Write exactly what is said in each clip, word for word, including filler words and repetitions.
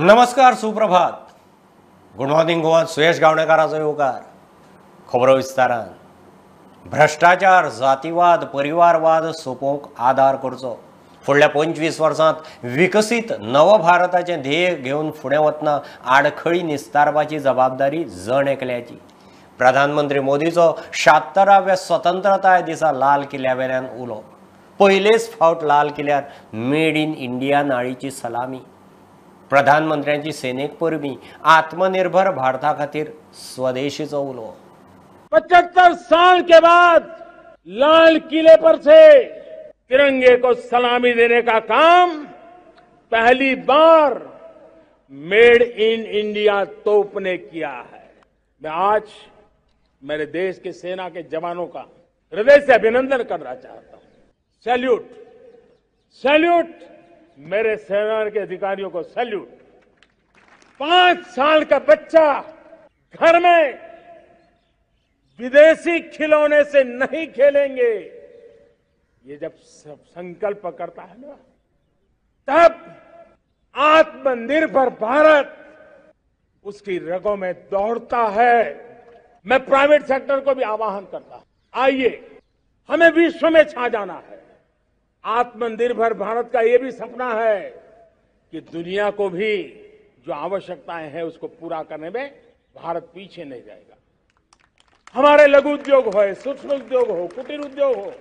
नमस्कार, सुप्रभात. Good morning Goa. Suyash गावणेकाराचो येवकार. खबरो विस्तारान. भ्रष्टाचार, जातीवाद, परिवारवाद सोपोवंक आदार करचो. फुडल्या पंचवीस वर्सांत विकसीत नव भारताचें ध्येय घेवन फुडें वतना आडखळी निस्तारपाची जबाबदारी जण एकल्याची. प्रधानमंत्री मोदीचो शात्तराव्या स्वतंत्रताय दिसा लाल किल्ल्यावेल्यान उलो. पयलेच फावट लाल किल्ल्यार मेड इन इंडिया नाळीची सलामी. प्रधानमंत्र्यांची सेनेक परबीं आत्मनिर्भर भारता खातीर स्वदेशीचो उलो. पचहत्तर साल के बाद लाल किले पर से तिरंगे को सलामी देने का काम पहली बार मेड इन इंडिया तोप ने किया है. मैं आज मेरे देश के सेना के जवानों का हृदय से अभिनंदन करना चाहता हूं. Salute, salute. मेरे सेना के अधिकारियों को सैल्यूट. पांच साल का बच्चा घर में विदेशी खिलौने से नहीं खेलेंगे, ये जब संकल्प करता है ना, तब आत्मनिर्भर भारत उसकी रगों में दौड़ता है. मैं प्राइवेट सेक्टर को भी आह्वान करता हूं, आइए हमें विश्व में छा जाना है. आत्मनिर्भर भारत का ये भी सपना है कि दुनिया को भी जो आवश्यकताएं हैं उसको पूरा करने में भारत पीछे नहीं जाएगा. हमारे लघु उद्योग हो, सूक्ष्म उद्योग हो, कुटीर उद्योग हो,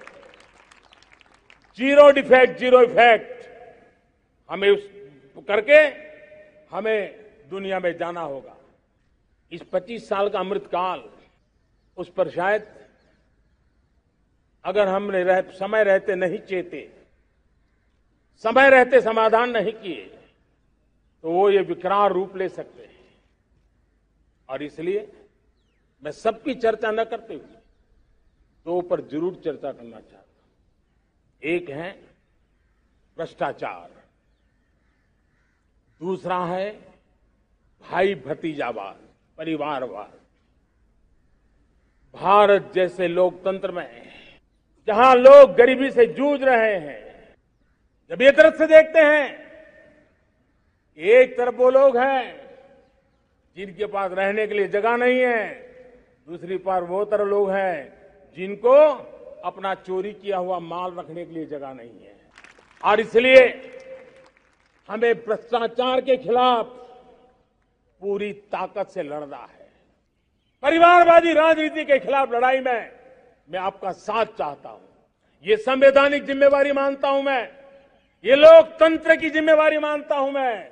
जीरो डिफेक्ट, जीरो इफेक्ट हमें उस करके हमें दुनिया में जाना होगा. इस पच्चीस साल का अमृतकाल, उस पर शायद अगर हमने रह, समय रहते नहीं चेते, समय रहते समाधान नहीं किए, तो वो ये विकराल रूप ले सकते हैं. और इसलिए मैं सबकी चर्चा न करते हुए दो पर जरूर चर्चा करना चाहता हूं. एक है भ्रष्टाचार, दूसरा है भाई भतीजावाद, परिवारवाद. भारत जैसे लोकतंत्र में जहां लोग गरीबी से जूझ रहे हैं, जब ये तरफ से देखते हैं, एक तरफ वो लोग हैं जिनके पास रहने के लिए जगह नहीं है, दूसरी पर वो तरफ लोग हैं जिनको अपना चोरी किया हुआ माल रखने के लिए जगह नहीं है. और इसलिए हमें भ्रष्टाचार के खिलाफ पूरी ताकत से लड़ना है. परिवारवादी राजनीति के खिलाफ लड़ाई में मैं आपका साथ चाहता हूं. ये संवैधानिक जिम्मेवारी मानता हूं मैं, ये लोकतंत्र की जिम्मेवारी मानता हूं मैं.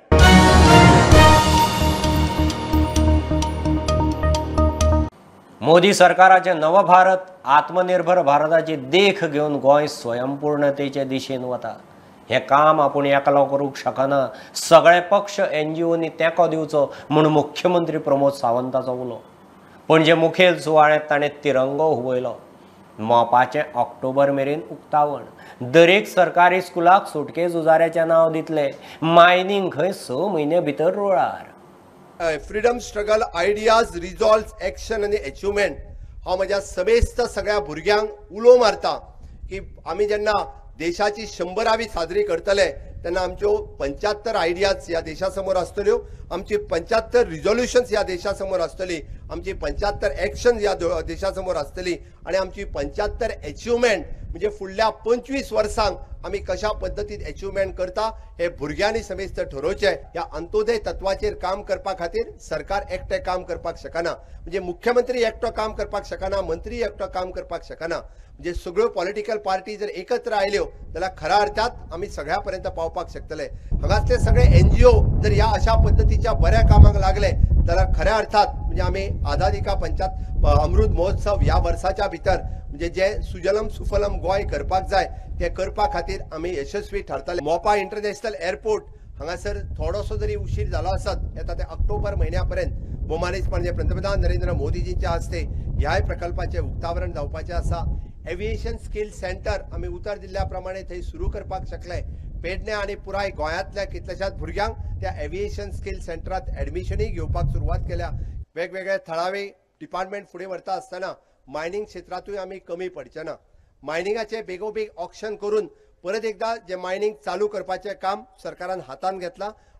मोदी सरकाराचे नव भारत आत्मनिर्भर भारताची देख घेवन गोंय स्वयंपूर्णतेचे दिशेन वता. हे काम आपूण एकलो करूंक शकना. सगळे पक्ष, एनजीओनी तेंको दिवचो म्हूण मुख्यमंत्री प्रमोद सावंताचो उलो. पणजे मुखेल सुवाळ्यांत ताणें तिरंगो हुबयलो. मोपाचें ऑक्टोबर मेरेन उक्तावण. दरेक सरकारी स्कुलाक सुटके झुजाऱ्याचें नांव दितले. मायनिंग खंय स म्हयने भितर रुळार. Freedom struggle, ideas, resolve, action आनी अचिवमेंट हांव म्हज्या समेस्त सगळ्या भुरग्यांक उलो मारता की आमी जेन्ना देशाची शंभरावी साजरी करतले तेन्ना आमच्यो पंच्याहत्तर आयडियाज ह्या देशा समोर आसतल्यो, आमची पंच्याहत्तर रिझोल्युशन्स ह्या देशा समोर आसतली, आमची पंच्याहत्तर एक्शन ह्या देशा समोर आसतली आणि आमची पंच्याहत्तर अचिवमेंट म्हणजे फुडल्या पंचवीस वर्सांक आमी कशा पद्दतीन अचिवमेंट करता हे भुरग्यांनी समेस्त ठरोवचें. ह्या अंत्योदय तत्वाचेर काम करपा खातीर सरकार एकटे काम करपाक शकना. म्हणजे मुख्यमंत्री एकटो काम करपाक शकना, मंत्री एकटो काम करपाक शकना. म्हणजे सगळ्यो पॉलिटिकल पार्टी जर एकत्र आयल्यो जाल्यार खऱ्या अर्थात आमी सगळ्या पर्यंत पावपाक शकतले. हांगासले सगळे एनजीओ जर ह्या अशा पद्दतीच्या बऱ्या कामाक लागले जाल्यार खऱ्या अर्थात म्हणजे आमी आझादी का पंचायत अमृत महोत्सव ह्या वर्साच्या भितर म्हणजे जे सुजलम सुफलम गोंय करपाक जाय ते करपा खातीर आमी यशस्वी ठरतले. मोपा इंटरनॅशनल एअरपोर्ट हांगासर थोडोसो जरी उशीर जालो आसत, येता ते ऑक्टोबर म्हयन्या पर्यंत भोमानीस म्हणजे पंतप्रधान नरेंद्र मोदीजींच्या हस्ते ह्याय प्रकल्पाचे उक्तावरण जावपाचें आसा. एव्हिएशन स्किल सेंटर आमी उतर जिल्ल्या प्रमाणे थंय सुरू करपाक शकले. पेडणे आणि पुराय गोंयांतल्या कितल्याशाच भुरग्यांक त्या एव्हिएशन स्किल सेंटरात ऍडमिशनय घेवपाक सुरवात केल्या. वेगवेगळे थळावे डिपार्टमेंट फुडें व्हरता आसतना मायनिंग क्षेत्रातूय आमी कमी पडचे ना. मायनिंगाचे बेगोबेग ऑक्शन करून परत एकदा जे मायनिंग चालू करपाचे काम सरकारान हातान घेतला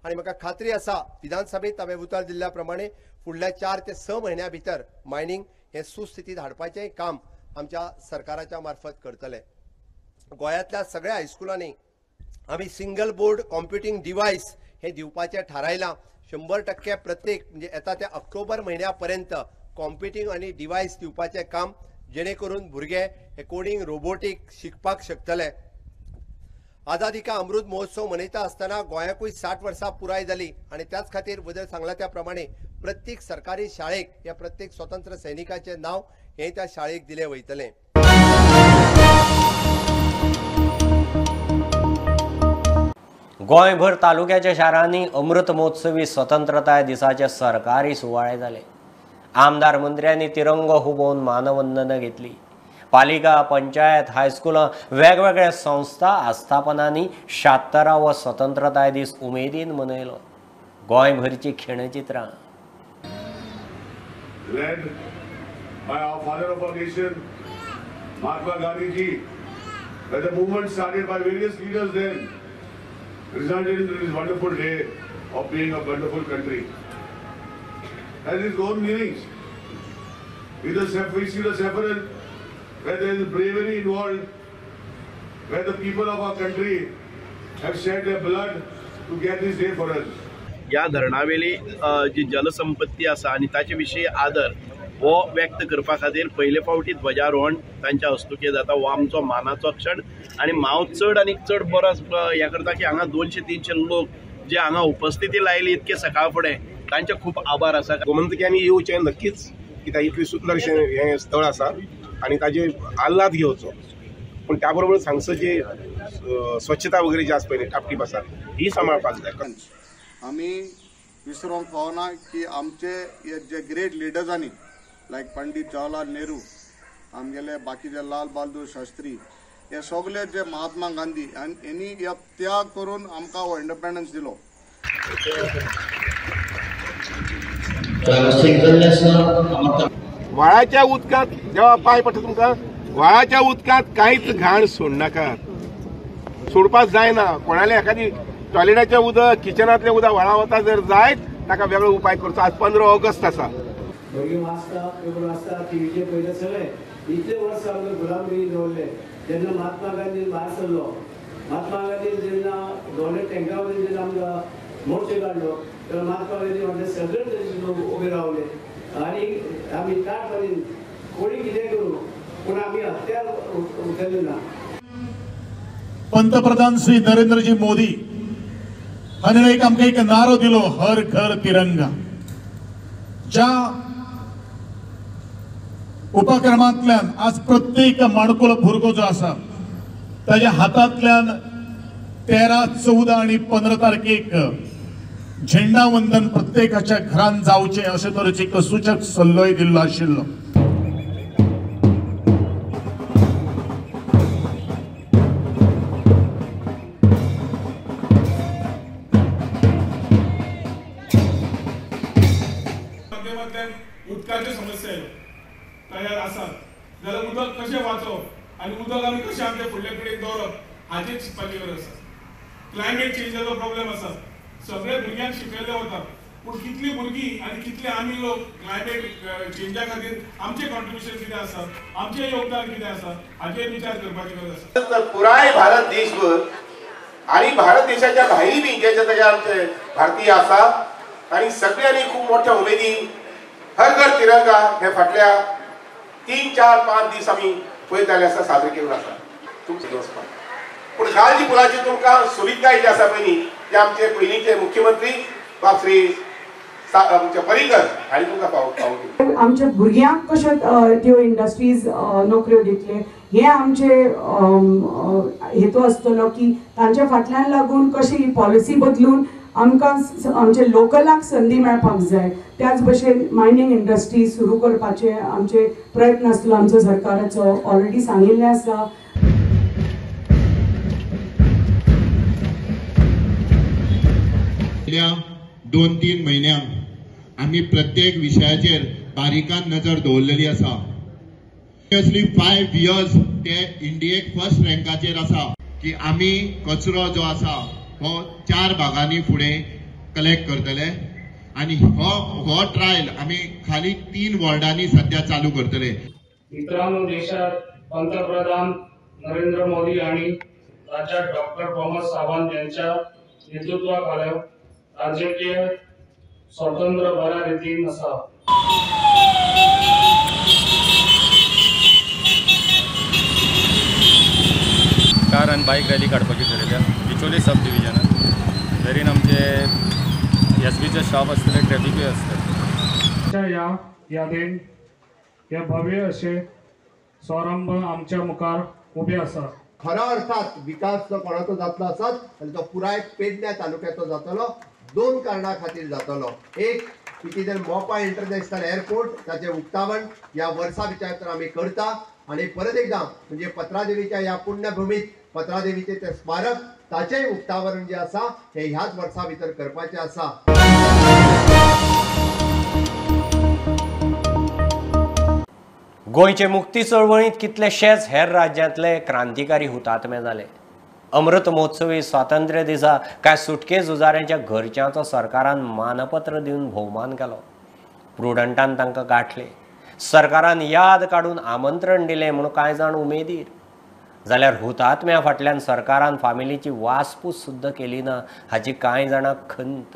आणि म्हाका खात्री आसा विधानसभेत हांवें उतर दिल्ल्या प्रमाणे फुडल्या चार ते स म्हयन्या भितर मायनिंग हे सुस्थितीत हाडपाचें काम आमच्या सरकाराच्या मार्फत करतले. गोंयांतल्या सगळ्या हायस्कुलांनी आमी सिंगल बोर्ड कॉम्प्युटिंग डिवायस हे दिवपाचें थारायलां. शंबर टक्के प्रत्येक म्हणजे येता त्या ऑक्टोबर म्हयन्या पर्यंत कॉम्प्युटिंग आनी डिवायस दिवपाचें काम जेणे करून भुरगे हे कोडिंग रोबोटीक शिकपाक शकतले. आझादी का अमृत महोत्सव मनयता आसतना गोंयाकूय साठ वर्सां पुराय जाली आनी त्याच खातीर वदळ सांगला त्या प्रमाणे प्रत्येक सरकारी शाळेक या प्रत्येक स्वतंत्र सैनिकाचें नांव हे त्या शाळेक दिलें वयतलें. गोंयभर तालुक्याच्या शारांनी अमृत महोत्सवी स्वतंत्रताय दिसाचे सरकारी सुवाळे जाले. आमदार मंत्र्यांनी तिरंगो हुबोवन मानवंदना घेतली. पालिका पंचायत हायस्कुलां वेगवेगळ्या संस्था आस्थापनांनी शात्तरावो स्वतंत्रताय दीस उमेदीन मनयलो. गोंयभरची खिणचित्रां led by our father of our nation, Mahatma Gandhi ji, where the movement started by various leaders then, resulted in this wonderful day of being a wonderful country. Has its own meanings. We, the, we see the separate, where there is bravery involved, where the people of our country have shed their blood to get this day for us. ह्या धरणावेली जी जलसंपत्ती आसा आनी ताचे विशीं आदर हो व्यक्त करपा खातीर पयले फावटी ध्वजारोहण तांच्या हस्तुकी जाता. हो आमचो मानाचो क्षण आनी हांव चड आनी चड बरो हें करता की हांगा दोनशे तीनशे लोक जे हांगा उपस्थिती लायली इतके सकाळ फुडें तांचे खूब आभार आसा. गोमंतक्यांनी येवचें नक्कीच कित्याक इतलें सुंदरशें हें स्थळ आसा आनी ताजे आल्हाद घेवचो. पूण त्या बरोबर हांगसर जी स्वच्छता वगैरे जी आसा पळय टापटीप आसा ही सांबाळपाक जाय. आमी विसरूंक पावना की आमचे जे ग्रेट लिडर्सांनी लायक पंडीत जवाहरलाल नेहरू आमगेले बाकीचे लाल बहादूर शास्त्री हे सगळे जे महात्मा गांधी आनी हेणी हे त्याग करून आमकां हो इंडिपेंडन्स दिलो. व्हाळाच्या उदकांत जेव्हा पांय पडटा तुमकां व्हाळाच्या उदकांत कांयच घाण सोडनाकात. सोडपाक जायना. कोणाले एखादी टॉयलेटाचें उदक किचनांतलें उदक व्हाळा वता जर जायत ताका वेगळो उपाय करचो. आज पंदरा ऑगस्ट आसा. भुरगीं वाचता पेपर वाचता टीव्हीचेर पळयता सगळे इतले वर्स आमकां गुलामगिरी दवरले. जेन्ना महात्मा गांधी भायर सरलो महात्मा गांधी जेन्ना दोन टँकरा वयल्यान जेन्ना आमकां मोर्चे काडलो तेन्ना महात्मा गांधी म्हणटा सगळे तरेचे लोक उबे रावले आनी आमी ताट मारीन कोणी कितें करूं पूण आमी हत्यार उखल्ले ना. पंतप्रधान श्री नरेंद्रजी मोदी हाणें एक आमकां एक नारो दिलो हर घर तिरंगा. ज्या उपक्रमांतल्यान आज प्रत्येक माणकुलो भुरगो जो आसा ताच्या हातांतल्यान तेरा चौदा आनी पंदरा तारखेक झेंडा वंदन प्रत्येकाच्या घरांत जावचें अशे तरेचो एक सूचक सल्लोय दिल्लो आशिल्लो. उदकाच्यो समस्या तयार आसात जाल्यार उदक कशें वाचोवप आनी उदक आमी कशें आमच्या फुडल्या पिळगेक दवरप हाचेर चिंतपाची गरज आसा. क्लायमेट चेंजाचो प्रॉब्लेम आसा. सगळे भुरग्यांक शिकयले वतात पूण कितलीं भुरगीं आनी कितले आमी लोक क्लायमेट चेंजा खातीर आमचें कॉन्ट्रिब्युशन कितें आसा आमचें योगदान कितें आसा हाचेर विचार करपाची गरज आसा. तर पुराय भारत देशभर आनी भारत देशाच्या भायरी बी जे जे आमचे भारतीय आसा आनी सगळ्यांनी खूब मोठ्या उमेदीन हर घर तिरंगा हे फाटल्या तीन चार पांच दीस आमी पळयत आयले आसा साजरे केल्लो आसा. तुमचे वचपाक पूण गालजी पुलाची तुमकां सुविधा जी आसा पळय न्ही ते आमचे पयलींचे मुख्यमंत्री बाब श्री आमचे पर्रीकर हांणी तुमकां पावोवंक. आमच्या भुरग्यांक कशे त्यो इंडस्ट्रीज नोकऱ्यो दितले हे आमचे हेतू आसतलो की तांच्या फाटल्यान लागून कशी पॉलिसी बदलून आमकां आमचे लोकलांक संदी मेळपाक जाय. त्याच भशेन मायनिंग इंडस्ट्री सुरू करपाचे आमचे प्रयत्न आसलो आमचो सरकाराचो ऑलरेडी सांगिल्लें आसा. दोन तीन म्हयन्यांक आमी प्रत्येक विशयाचेर बारीकान नजर दवरलेली आसा. फायव्ह इयर्स ते इंडियेक फर्स्ट रँकाचेर आसा की आमी कचरो जो आसा हो चार भागांनी फुडें कलेक्ट करतले आणि हो हो ट्रायल आम्ही खाली तीन वॉर्डांनी सध्या चालू करतले. मित्रांनो, देशात पंतप्रधान नरेंद्र मोदी आणि राज्यात डॉक्टर प्रमोद सावंत यांच्या नेतृत्वाखाली राजकीय स्वातंत्र्य बऱ्या रीतीन आसा. कार आणि बाईक रॅली काडपाची ठरयल्या बिचोली सब डिव्हिजनात. दरीन आमचे एस बीचे स्टाफ आसतले, ट्रॅफिकूय आसतले. या यादीन हे भव्य असे समारंभ आमच्या मुखार उभे आसा. खऱ्या अर्थात विकास जो कोणाचो जातलो आसत जाल्यार तो पुराय पेडण्या तालुक्याचो जातलो. दोन कारणां खातीर जातलो. एक, कितें मोपा इंटरनॅशनल एअरपोर्ट ताचें उक्तावण ह्या वर्सा भितर आमी करता आणि परत एकदा म्हणजे पत्रादेवीच्या ह्या पुण्यभूमीत पत्रादेवीचे ते स्मारक ताचेय उक्तावण जे आसा हे ह्याच वर्सा भितर करपाचें आसा. गोंयचे मुक्ती चळवळींत कितलेशेच हेर राज्यांतले क्रांतिकारी हुतात्मे जाले. अमृत महोत्सवी स्वातंत्र्य दिसा कांय सुटके झुजाऱ्यांच्या घरच्यांचो सरकारान मानपत्र दिवन भोवमान केलो. प्रुडंटान तांकां गाठले. सरकारान याद काडून आमंत्रण दिलें म्हूण कांय जाण उमेदीर. जाल्यार हुतात्म्या फाटल्यान सरकारान फामिलीची वासपूस सुद्दां केली ना हाची कांय जाणांक खंत.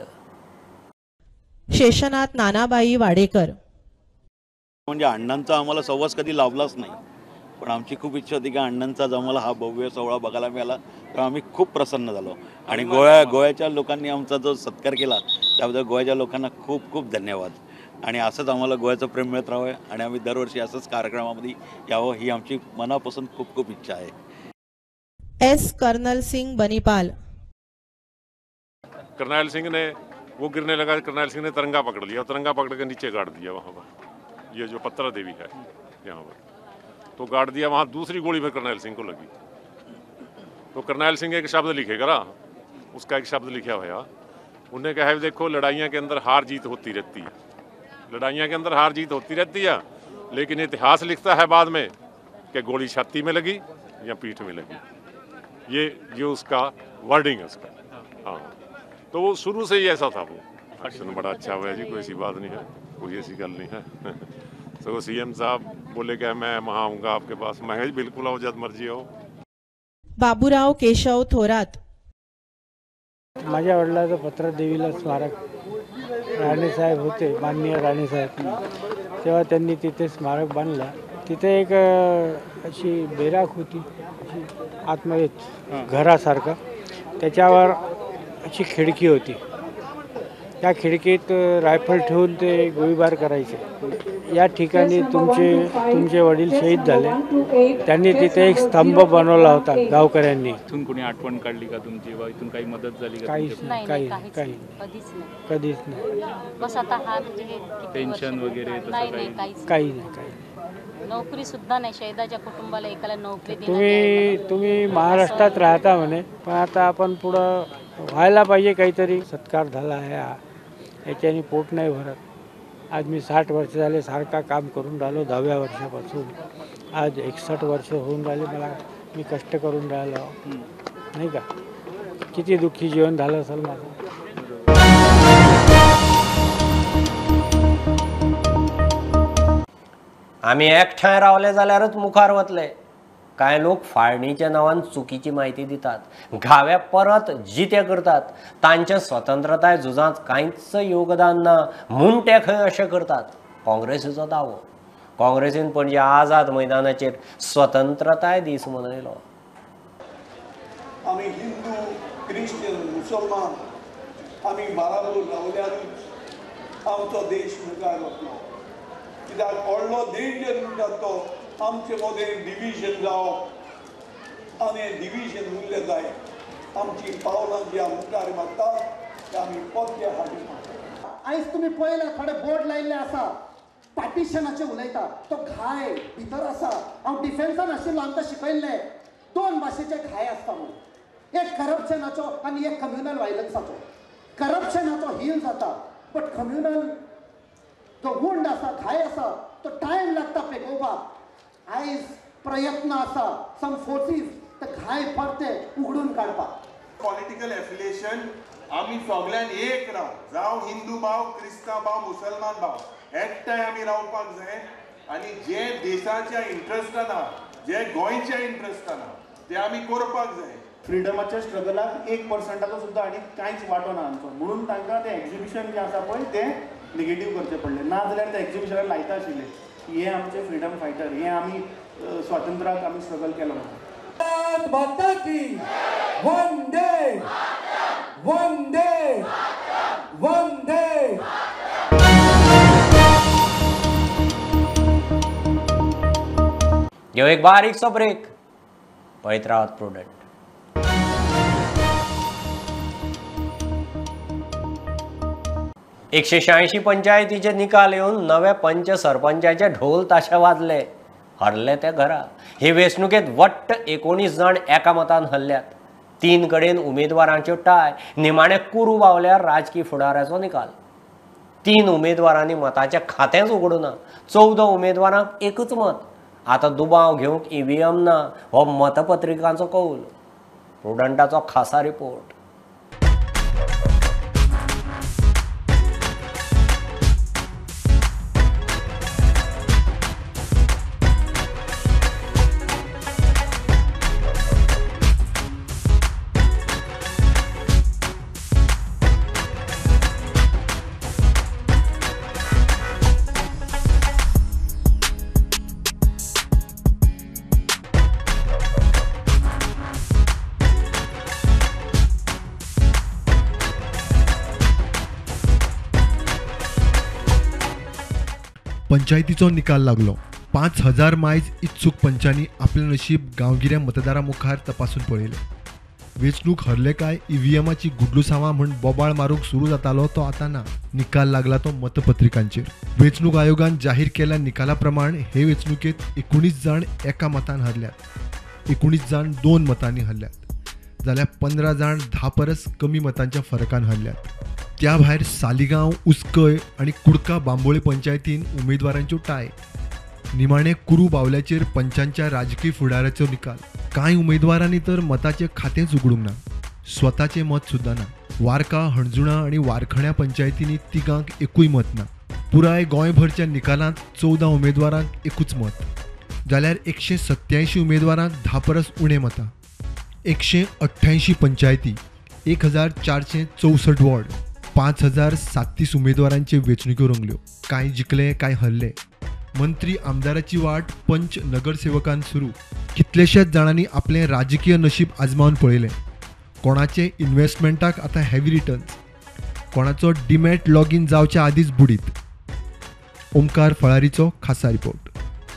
शेषनाथ नानाबाई वाडेकर. म्हणजे अण्णांचा आम्हाला सहवास कधी लाभलाच नाही, पण आमची खूप इच्छा होती की अण्णांचा आम्हाला हा भव्य सोहळा बघायला मिळाला तर आम्ही खूप प्रसन्न झालो. आणि गोव्या गोव्याच्या लोकांनी आमचा जो सत्कार केला त्याबद्दल गोव्याच्या लोकांना खूप खूप धन्यवाद. आणि असंच आम्हाला गोव्याचं प्रेम मिळत राहावं आणि आम्ही दरवर्षी असंच कार्यक्रमामध्ये यावं ही आमची मनापासून खूप खूप इच्छा आहे. एस कर्नल सिंह बनीपाल. करनैल सिंह ने वो गिरने लगा, करनैल सिंह ने तिरंगा पकड़ लिया, तिरंगा पकड़ के नीचे गाड़ दिया वहाँ पर, ये जो पत्रा देवी है यहाँ पर, तो गाड़ दिया. वहाँ दूसरी गोली में करनैल सिंह को लगी. तो करनैल सिंह एक शब्द लिखेगा ना, उसका एक शब्द लिखा हुआ, उन्हें कहा है देखो लड़ाइयाँ के अंदर हार जीत होती रहती है, लड़ाइयाँ के अंदर हार जीत होती रहती है, लेकिन इतिहास लिखता है बाद में कि गोली छाती में लगी या पीठ में लगी. ये ये उसका वर्डिंग है उसका. हाँ, तो वो शुरू से ही ऐसा था. वो एक्शन बड़ा अच्छा हुआ जी, कोई ऐसी बात नहीं है, कोई ऐसी गल नहीं है. तो सीएम साहब बोले कि मैं वहाँ आऊँगा आपके पास. मैं कहा बिल्कुल आओ, जब मर्जी आओ. बाबूराव केशव थोरात. माझ्या वडिलाचं पत्र देवीला स्मारक राणेसाहेब होते, माननीय राणेसाहेब, तेव्हा त्यांनी तिथे स्मारक बांधलं. तिथे एक अशी बेराक होती, अशी आतमध्ये घरासारखं, त्याच्यावर अशी खिडकी होती. त्या खिडकीत रायफल ठेवून ते गोळीबार करायचे. या ठिकाणी तुमचे तुमचे वडील शहीद झाले, त्यांनी तिथे एक स्तंभ बनवला होता गावकऱ्यांनी. इथून कोणी आठवण काढली का तुमची, वा इथून काही मदत झाली का? काहीच नाही, काही काही कधीच नाही, कधीच नाही. बस आता हा म्हणजे किती पेन्शन वगैरे तसं नाही काही नाही काहीच काही नाही, काही नोकरी सुद्धा नाही. शहीदाच्या कुटुंबाला एकाला नोकरी देणं तुम्ही तुम्ही महाराष्ट्रात राहता म्हणे, पण आता आपण पुढं व्हायला पाहिजे काहीतरी. सत्कार झाला आहे हा, याच्याने पोट नाही भरत. आज मी साठ वर्ष झाले सारखा काम करून राहिलो, दहाव्या वर्षापासून आज एकसष्ट वर्ष होऊन राहिले मला. मी कष्ट करून राहिलो नाही का. किती दुःखी जीवन झालं असेल माझं. आम्ही एकठांय रावले जाल्यारच मुखार वतले. कांय लोक फाळणीच्या नांवान चुकीची माहिती दितात, घावे परत जिते करतात. तांच्या स्वतंत्रताय झुजांत कांयच योगदान ना म्हूण ते खंय अशें करतात. काँग्रेसीचो दावो. काँग्रेसीन पणजे आझाद मैदानाचेर स्वतंत्रताय दीस मनयलो. आमी हिंदू, क्रिश्चन, मुसलमान आमी बाराबोर रावल्यारूच आमचो देश मुखार वतलो. कित्याक व्हडलो डेंजर म्हणटा तो आमचे मदें डिविजन जावप आनी डिविजन उरलें जाय. आमची पावलां जी मुखार मारता ते आमी पद्य हाडून. आयज तुमी पळयला थोडे बोर्ड लायिल्ले आसा, पार्टिशनाचे उलयता. तो घाय भितर आसा. हांव डिफेन्सान आशिल्लो, आमकां शिकयल्ले दोन भाशेचे घाय आसता म्हणून. एक करप्शनाचो आनी एक कम्युनल वायलन्साचो. करप्शनाचो हील जाता, बट कम्युनल जो वुंड आसा, घाय आसा, तो टायम लागता पेकोवपाक. आयज प्रयत्न आसा सम फोर्सीस ते घाय परते उगडून काडपाक. पॉलिटिकल एफिलिएशन आमी सगळ्यान एक राव, जावं हिंदू भाव, क्रिस्तांव भाव, मुसलमान भाव, एकठांय आमी रावपाक जाय आनी जे देशाच्या इंट्रस्टान आहा, जे गोंयच्या इंट्रस्टान आहा ते आमी करपाक जाय. फ्रिडमाच्या स्ट्रगलाक एक पर्संटाचो सुद्दां आनी कांयच वांटो ना आमचो, म्हणून तांकां तें एक्झिबिशन जें आसा पळय तें नेगेटीव करचें पडलें. ना जाल्यार ते एक्झिबिशनार लायता आशिल्ले की हे आमचे फ्रिडम फायटर, हे आमी स्वातंत्र्याक आमी स्ट्रगल केलो. माता की वंदे वंदे वंदे. घेऊ एक बारीकसो ब्रेक, पळयत रावत प्रुडंट. एकशे शहाऐंशी पंचायतीचे निकाल येऊन नव्या पंच सरपंचाचे ढोल ताशे वाजले. हरले ते घरा. हे वेंचणुकेत वट्ट एकोणीस जण एका मतान हरल्यात. तीन कडेन उमेदवारांच्यो टाय, निमाणे कुरू बावल्यार राजकीय फुडाऱ्याचो निकाल. तीन उमेदवारांनी मताचें खातेंच उगडूना. चौदा उमेदवारांक एकच मत. आता दुबाव घेवंक ईव्हीएम ना हो मतपत्रिकांचो कौल. प्रुडंटाचो खासा रिपोर्ट. पंचायतीचो निकाल लागलो. पांच हजार मायज इत्सूक पंचांनी आपले नशीब गांवगिऱ्या मतदारां मुखार तपासून पळयले. वेंचणूक हरले काय ईव्हीएमाची गुडलुसांवां म्हण बोबाळ मारूंक सुरू जातालो तो आतां ना. निकाल लागला तो मतपत्रिकांचेर. वेंचणूक आयोगान जाहीर केल्या निकाला प्रमाण हे वेंचणुकेत एकोणीस जण एका मतान हरल्यात. एकोणीस जण दोन मतांनी हरल्यात जाल्यार पंदरा जण धा परस कमी मतांच्या फरकान हरल्यात. त्या भायर सालिगांव, उस्कय आनी कुडका बांबोळे पंचायतीन उमेदवारांच्यो टाय. निमाणे कुरू बावल्याचेर पंचांच्या राजकीय फुडाऱ्याचो निकाल. कांय उमेदवारांनी तर मताचें खातेंच उगडूंक ना. स्वताचें मत सुद्दां ना. वारका, हणजुणा आनी वारखण्या पंचायतींनी तिगांक एकूय मत ना. पुराय गोंयभरच्या निकालांत चौदा उमेदवारांक एकूच मत. जाल्यार एकशे सत्त्यायंशी उमेदवारांक धा परस उणें मतां. एकशे अठ्ठ्यायंशी पंचायती, एक हजार चारशे चौसठ वॉर्ड, पांच हजार साततीस उमेदवारांचे वेंचणुक्यो रंगल्यो. कांय जिखले, कांय हरले. मंत्री आमदाराची वाट पंच नगरसेवकान सुरू. कितलेशेच जाणांनी आपलें राजकीय नशीब आजमावन पळयलें. कोणाचे इन्व्हेस्टमेंटाक आतां हेवी रिटर्न्स, कोणाचो डिमॅट लॉगीन जावच्या आदींच बुडीत. ओमकार फळारीचो खासा रिपोर्ट.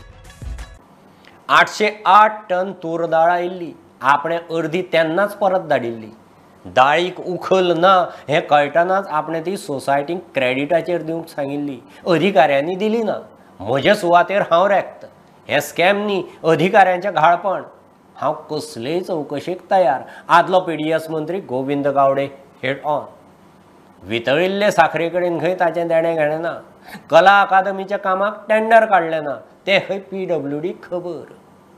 आठशे आठ टन तूर दाळ आयिल्ली. आपणे अर्दी तेन्नाच परत धाडिल्ली. दाळीक उखल ना हें कळटनाच आपणे ती सोसायटीक क्रेडिटाचेर दिवंक सांगिल्ली. अधिकाऱ्यांनी दिली ना. म्हजे सुवातेर हांव रेक्त. हे स्कॅम न्ही, अधिकाऱ्यांचें घाळपण. हांव कसलेय चवकशेक तयार. आदलो पीडीएस मंत्री गोविंद गावडे हेड ऑन. वितळिल्ले साखरे कडेन खंय ताचें देणें घेणें ना. कला अकादमीच्या कामाक टेंडर काडलें ना तें खंय पीडब्ल्यूडी खबर.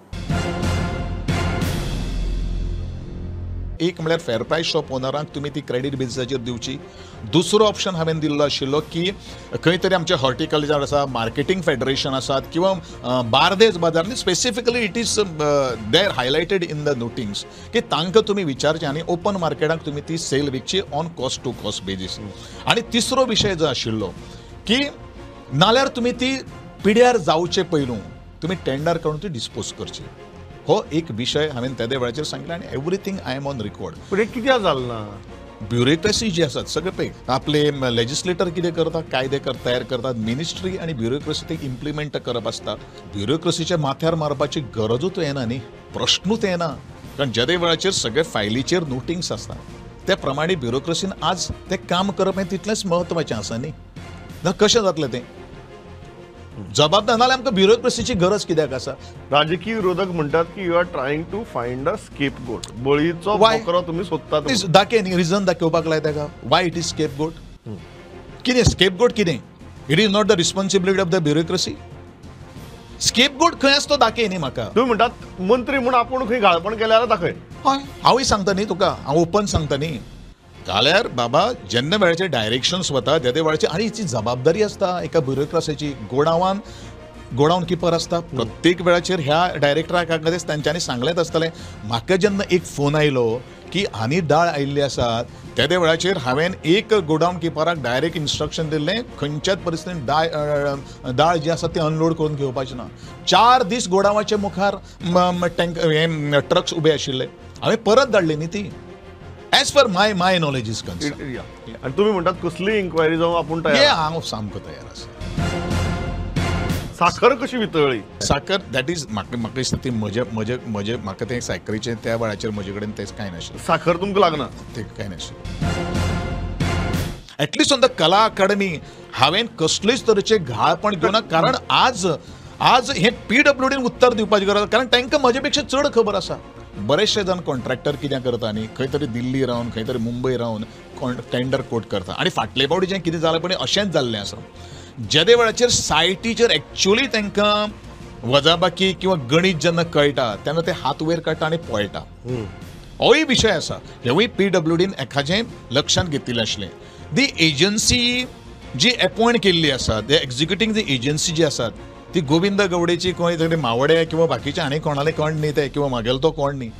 एक म्हळ्यार फेर प्रायस शॉप ओनरांक तुमी ती क्रेडीट बेजिसाचेर दिवची. दुसरो ऑप्शन हांवें दिल्लो आशिल्लो की खंय तरी आमचे हॉर्टिकल्चर आसा, मार्केटींग फेडरेशन आसात किंवा बार्देज बाजार न्ही specifically it is there highlighted in the notings की तांकां तुमी विचारचें आनी ओपन मार्केटाक तुमी ती सेल विकची on cost to cost basis. आनी तिसरो विशय जो आशिल्लो की नाल्यार तुमी ती पिड्यार जावचे पयलू तुमी टेंडर करून ती डिस्पोज करची. हो एक विशय हांवें त्या वेळाचेर सांगला आनी everything I am on record. पूण हे कित्याक जालें ना? ब्युरोक्रेसी जी आसात सगळे पळय आपले लेजिस्लेटर कितें करता, कायदे कर तयार करतात, मिनिस्ट्री आनी ब्युरोक्रेसी ते इम्प्लिमेंट करप आसता. ब्युरोक्रेसीच्या माथ्यार मारपाची गरजूच येना न्ही, प्रश्नूच येना. कारण ज्या वेळाचेर सगळे फायलीचेर नोटिंग्स आसता त्या प्रमाणे ब्युरोक्रेसीन आज तें काम करप हें तितलेंच म्हत्वाचें आसा न्ही. ना कशें जातलें तें? जबाबदार नाल्यार आमकां ब्युरोक्रेसीची गरज कित्याक आसा? राजकीय विरोधक म्हणटात की you are trying to find a scapegoat. बळीचो बोकरो तुमी सोदतात. दाखय न्ही, रिजन दाखोवपाक लाय ताका. Why it is scapegoat? कितें स्केपगोट कितें? It is not the responsibility of the bureaucracy. Scapegoat खंय आसा तो दाखय न्ही म्हाका. तुम्ही म्हणटात मंत्री म्हूण आपूण खंय घाळपण केल्यार दाखय. हय हांवूय सांगता न्ही तुका, हांव ओपन सांगता न्ही. जाल्यार बाबा जेन्ना वेळाचेर डायरेक्शन्स वता त्या त्या वेळाचेर आनी हिची जबाबदारी आसता एका ब्युरोक्रासीची. गोडावान गोडाऊन किपर आसता प्रत्येक वेळाचेर ह्या डायरेक्टराक तांच्यांनी सांगलेंच आसतलें. म्हाका जेन्ना एक फोन आयलो की आनी दाळ आयिल्ली आसात त्या त्या वेळाचेर हांवें एक गोडाऊन किपराक डायरेक्ट इन्स्ट्रक्शन दिल्लें खंयच्याच परिस्थितीन दाळ दाळ जी आसा ती अनलोड करून घेवपाची ना. चार दीस गोडावाचे मुखार टँक हे ट्रक्स उबे आशिल्ले. हांवें परत धाडली न्ही ती. As per my my knowledge is concern. आनी तुमी म्हणटात कसली इन्क्वायरी जावं आपूण हे तयार. हांव सामको तयार आसा. साखर कशी वितळ्ळी? साखर दॅट इज म्हाका म्हाका दिसता ती म्हजे म्हजे म्हजे म्हाका तें सायकरीचें त्या वेळाचेर म्हजे कडेन तें कांय नाशिल्लें. साखर तुमकां लागना? तें कांय नाशिल्लें. एटलिस्ट ऑन द कला अकादमी हांवें कसलेच तरेचे घाळपण घेवना. कारण आज आज हे पीडब्ल्यूडीन उत्तर दिवपाची गरज. कारण तांकां म्हजे पेक्षा चड खबर आसा. बरेचशे जाण कॉन्ट्रॅक्टर कितें करता न्ही खंय तरी दिल्ली रावन खंय तरी मुंबय रावन टेंडर कोट करता. आनी फाटले फावटी जें कितें जालें पळय अशेंच जाल्लें आसा. ज्या त्या वेळाचेर सायटीचेर एक्चुअली तांकां वजाबाकी किंवा गणीत जेन्ना कळटा तेन्ना ते हात वयर काडटा आनी पळयटा. होय विशय आसा. हेवूय पीडब्ल्यूडीन एखादें लक्षांत घेतिल्लें आसलें. दी एजन्सी जी अपॉयंट केल्ली आसा दी एक्झिक्युटींग दी एजन्सी जी आसात ती गोविंद गवडेची कोण तरी मावडे किंवा बाकीचे आनी कोणाले कोण न्ही ते किंवा म्हागेलो तो कोण न्ही.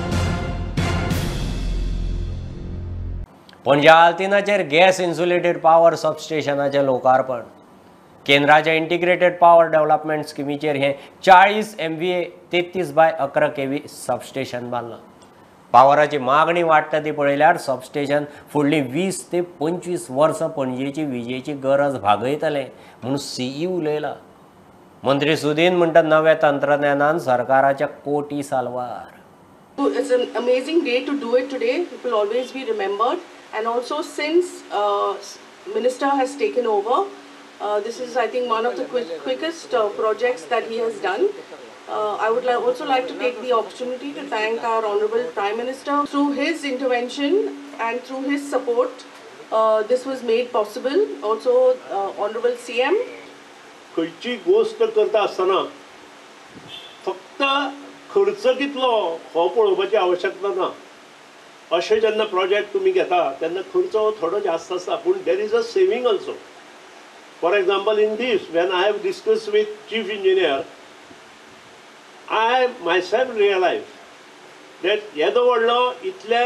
पणजी आल्तिनाचेर गॅस इन्सुलेटेड पावर सबस्टेशनाचें लोकार्पण. केंद्राच्या इंटिग्रेटेड पावर डेव्हलपमेंट स्किमीचेर हे चाळीस एम व्ही ए तेत्तीस बाय अकरा के व्ही सबस्टेशन बांदलां. पावराची मागणी वाडटा ती पळयल्यार सबस्टेशन फुडलीं वीस ते पंचवीस वर्सां पणजेची विजेची गरज भागयतलें म्हूण सीई उलयला. मंत्री सुदीन म्हणटा नव्या तंत्रज्ञानान सरकाराच्या कोटी सालवार. So it's an amazing day to do it today. It will always be remembered. And also since uh, Minister has taken over, uh, this is I think one of the quick, quickest uh, projects that he has done. Uh, I would li also like to take the opportunity to thank our Honorable Prime Minister. Through his intervention and through his support, uh, this was made possible. Also uh, Honorable C M. खंयची गोष्ट करता आसतना फक्त खर्च कितलो हो पळोवपाची आवश्यकता ना. अशें जेन्ना प्रोजेक्ट तुमी घेता तेन्ना खर्च थोडो जास्त आसता पूण there is a saving also. For example in this when I have discuss with chief engineer I myself realise that येदो व्हडलो इतले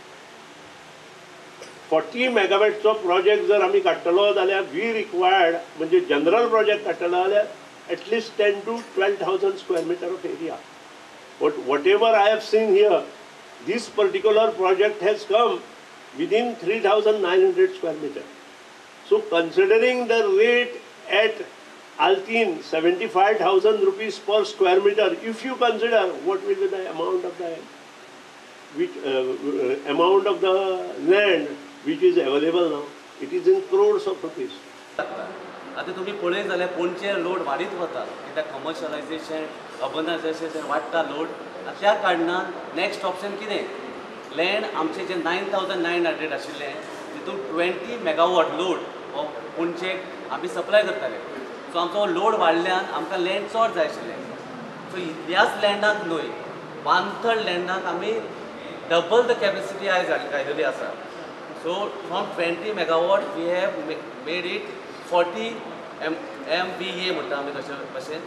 फोर्टी मेगावॅटचो प्रोजेक्ट जर आमी काडटलो जाल्यार वी रिक्वायर्ड म्हणजे जनरल प्रोजेक्ट काडटलो जाल्यार at least ten to twelve thousand square metre of area. But whatever I have seen here, this particular project has come within three thousand nine hundred square meters. So considering the rate at Altin, seventy-five thousand rupees per square meter, if you consider what will be the amount of the which, uh, amount of the land which is available now, it is in crores of rupees. आता तुम्ही पळयत जाल्यार पणजे load वाडीत वता कित्याक कमर्शलायजेशन अर्बनायजेशन वाडटा load. त्या कारणान नेक्स्ट ऑप्शन कितें लँड आमचें जें नायन थावजंड नायन हंड्रेड आशिल्लें तितून ट्वेंटी मेगावॉट लोड हो पणजेक आमी सप्लाय करताले. सो आमचो लोड वाडल्यान आमकां लँड चड जाय आशिल्लें. सो ह्याच लँडाक न्हय वन थर्ड लँडाक आमी डबल द कॅपेसिटी आयज घायलेली आसा. So from twenty megawatt we have made it forty M M B A म्हणटा आमी तशे भशेन.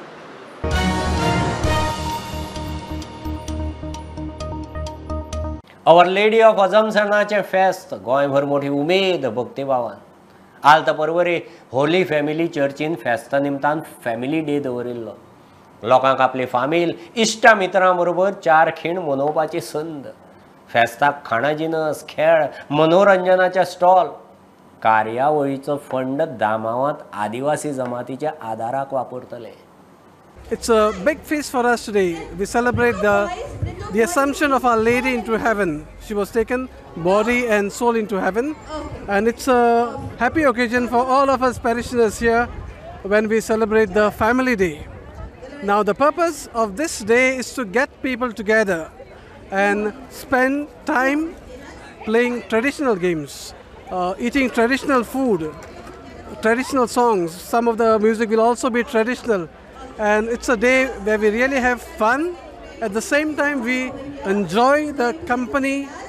अवर लेडी ऑफ अजम्पशनाचें फेस्त गोंयभर मोठी उमेद भक्तिभावान. आल्त परवरी होली फॅमिली चर्चीन फेस्ता निमतान फॅमिली डे दवरिल्लो. लोकांक आपली फामील इश्टा मित्रां बरोबर चार खीण मनोवपाची संद. फेस्ताक खाणा जिनस खेळ मनोरंजनाचे स्टॉल. कार्यावळीचो फंड दामावांत आदिवासी जमातीच्या आदाराक वापरतले. It's a big feast for us today. We celebrate the, the Assumption of Our Lady into heaven. She was taken body and soul into heaven. And it's a happy occasion for all of us parishioners here when we celebrate the Family Day. Now the purpose of this day is to get people together and spend time playing traditional games, uh, eating traditional food, traditional songs. Some of the music will also be traditional. And it's a day where we really have fun. At the same time, we enjoy the company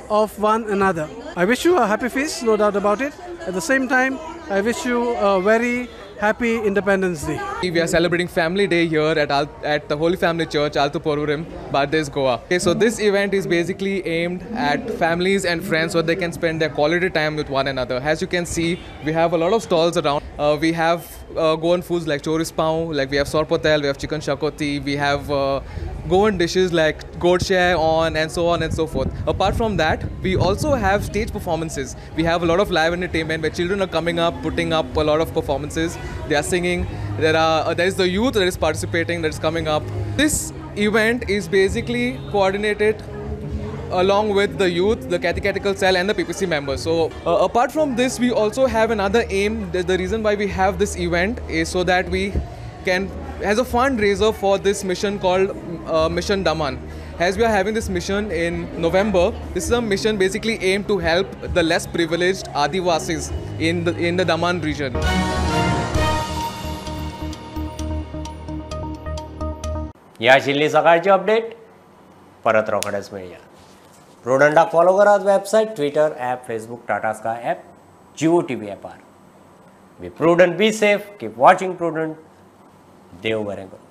of one another. I wish you a happy feast, no doubt about it. At the same time, I wish you a very happy Independence Day. We are celebrating Family Day here at Al at the Holy Family Church, Alto Porurim, Bardes, Goa. Okay, so this event is basically aimed at families and friends so they can spend their quality time with one another. As you can see, we have a lot of stalls around. Uh, we have uh, Goan foods like choris pao, like we have sorpotel, we have chicken shakoti, we have uh, Goan dishes like goat share on and so on and so forth. Apart from that, we also have stage performances. We have a lot of live entertainment where children are coming up, putting up a lot of performances. They are singing. There are uh, there is the youth that is participating, that is coming up. This event is basically coordinated along with the youth, the catechetical cell and the P P C members. So uh, apart from this, we also have another aim. The, the reason why we have this event is so that we can, as a fundraiser for this mission called uh, Mission Daman. As we are having this mission in November, this is a mission basically aimed to help the less privileged Adivasis in the, in the Daman region. या आशिल्ली सकाळची update परत रोखडेच मेळया. प्रुडंटाक follow करात website, Twitter app, Facebook, Tata Sky app, Jio T V ॲपार. Be Prudent, be safe, keep watching Prudent. देव बरें करूं.